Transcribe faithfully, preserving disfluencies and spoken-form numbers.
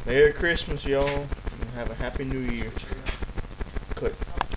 Merry Christmas, y'all, and have a Happy New Year.